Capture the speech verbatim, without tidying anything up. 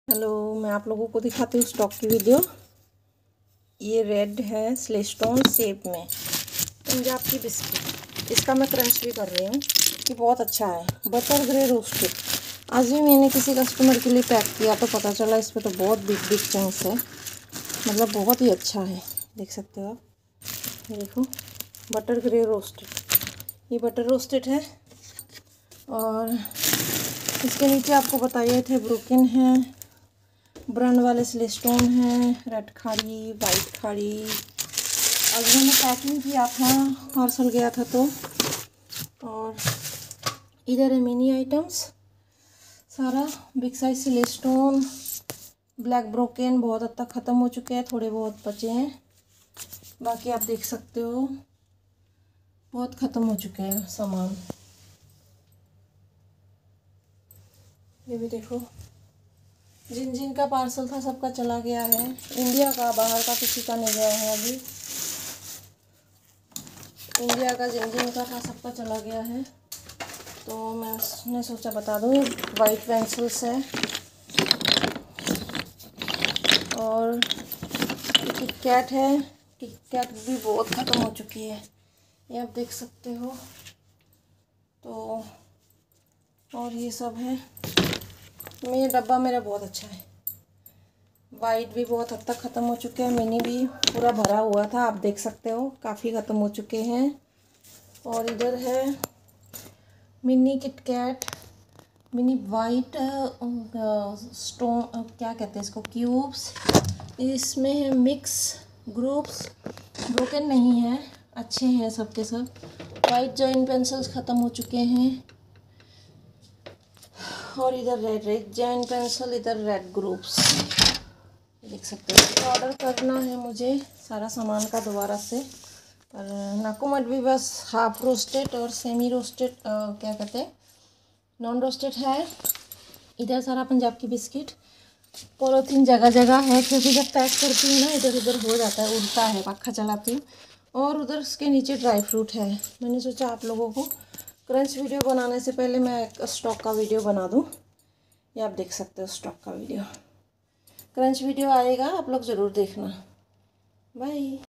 Hello, मैं आप लोगों को दिखाती हूँ स्टॉक की वीडियो। ये रेड है स्लेस्टोन शेप में पंजाब की बिस्किट। इसका मैं क्रंच भी कर रही हूँ। ये बहुत अच्छा है, बटर ग्रे रोस्टेड। आज भी मैंने किसी कस्टमर के लिए पैक किया तो पता चला इस पर तो बहुत बिग बिग चंक्स है, मतलब बहुत ही अच्छा है। देख सकते हो आप, ये देखो बटर ग्रे रोस्टेड। ये बटर रोस्टेड है और इसके नीचे आपको बताए थे ब्रोकन है, ब्रांड वाले स्लेस्टोन है, रेड खाड़ी, वाइट खाड़ी। अभी मैंने पैकिंग किया था, पार्सल गया था तो। और इधर है मिनी आइटम्स सारा, बिग साइज स्लेस्टोन, ब्लैक ब्रोकन बहुत हद तक ख़त्म हो चुके हैं, थोड़े बहुत बचे हैं। बाकी आप देख सकते हो बहुत ख़त्म हो चुके हैं सामान। ये भी देखो, जिन जिन का पार्सल था सबका चला गया है। इंडिया का, बाहर का किसी का नहीं गया है अभी। इंडिया का जिन जिन का था सबका चला गया है, तो मैंने सोचा बता दूँ। वाइट पेंसिल्स है और किट कैट है। किट कैट भी बहुत ख़त्म हो चुकी है, ये आप देख सकते हो। तो और ये सब है। ये डब्बा मेरा बहुत अच्छा है। वाइट भी बहुत हद तक ख़त्म हो चुके हैं, मिनी भी पूरा भरा हुआ था, आप देख सकते हो काफ़ी ख़त्म हो चुके हैं। और इधर है mini Kit Kat, mini white stone, क्या कहते हैं इसको, क्यूब्स। इसमें है मिक्स ग्रुप्स, ब्रोकन नहीं है, अच्छे हैं सब के सब। वाइट जॉइंट पेंसिल्स ख़त्म हो चुके हैं। और इधर रेड रेड जॉइंट पेंसिल, इधर रेड ग्रुप्स, देख सकते हो। ऑर्डर करना है मुझे सारा सामान का दोबारा से। और नाकुमट भी बस हाफ रोस्टेड और सेमी रोस्टेड, क्या कहते हैं, नॉन रोस्टेड है। इधर सारा पंजाब की बिस्किट। पॉलीथीन जगह जगह है क्योंकि जब पैक करती हूँ ना इधर उधर हो जाता है, उड़ता है, पक्खा चलाती हूँ। और उधर उसके नीचे ड्राई फ्रूट है। मैंने सोचा आप लोगों को क्रंच वीडियो बनाने से पहले मैं एक स्टॉक का वीडियो बना दूँ। ये आप देख सकते हो स्टॉक का वीडियो। क्रंच वीडियो आएगा, आप लोग ज़रूर देखना। बाय।